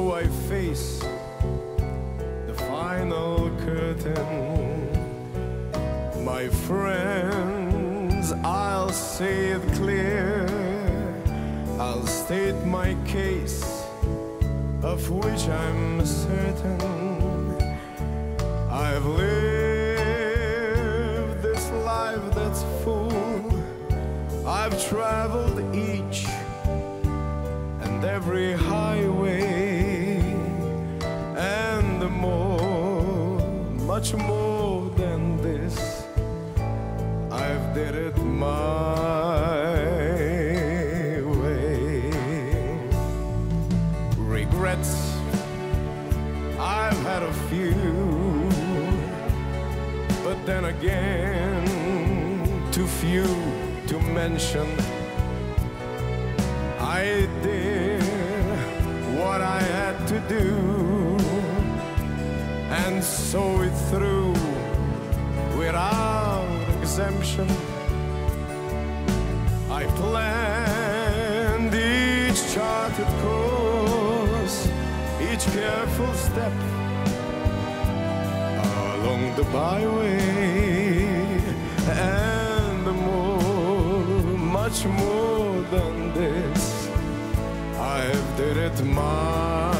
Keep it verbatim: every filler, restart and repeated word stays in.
so I face the final curtain. My friends, I'll say it clear, I'll state my case, of which I'm certain. I've lived this life that's full. I've traveled each and every highway, and the more, much more than this, I've did it my way. Regrets, I've had a few, but then again, too few to mention. I did what I had to do and saw it through without exemption. I planned each charted course, each careful step along the byway, and the more, much more than this, I've did it my